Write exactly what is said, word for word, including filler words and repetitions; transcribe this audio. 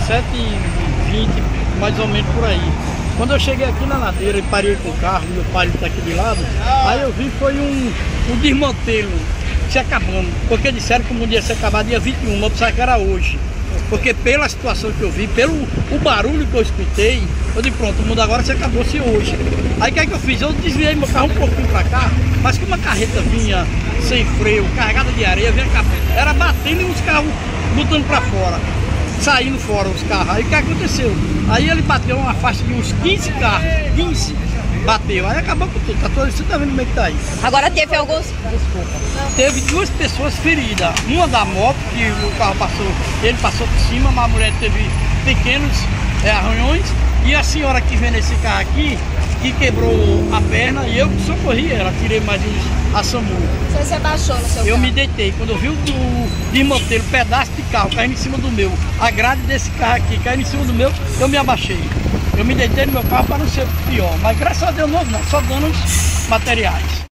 sete e vinte, mais ou menos por aí. Quando eu cheguei aqui na ladeira e parei com o carro, meu pai está aqui de lado, aí eu vi que foi um, um desmantelo se acabando, porque disseram que o mundo ia se acabar dia vinte e um, eu pensava que era hoje. Porque pela situação que eu vi, pelo o barulho que eu escutei, eu disse, pronto, o mundo agora se acabou-se hoje. Aí o que é que eu fiz? Eu desviei meu carro um pouquinho para cá, mas que uma carreta vinha sem freio, carregada de areia, vinha era batendo e os carros botando para fora, saindo fora os carros. Aí o que aconteceu? Aí ele bateu uma faixa de uns quinze carros, quinze, bateu, aí acabou com tudo, tá todo, você tá vendo como é que tá aí. Agora teve alguns... Desculpa. Teve duas pessoas feridas, uma da moto, que o carro passou, ele passou por cima, mas a mulher teve pequenos é, arranhões, e a senhora que vem nesse carro aqui, que quebrou a perna, e eu socorri ela, tirei mais uns a SAMU. Você se abaixou no seu Eu carro? me deitei, quando eu vi o desmantelo, pedaço de carro caindo em cima do meu, a grade desse carro aqui caindo em cima do meu, eu me abaixei. Eu me deitei no meu carro para não ser pior, mas graças a Deus não, não só danos materiais.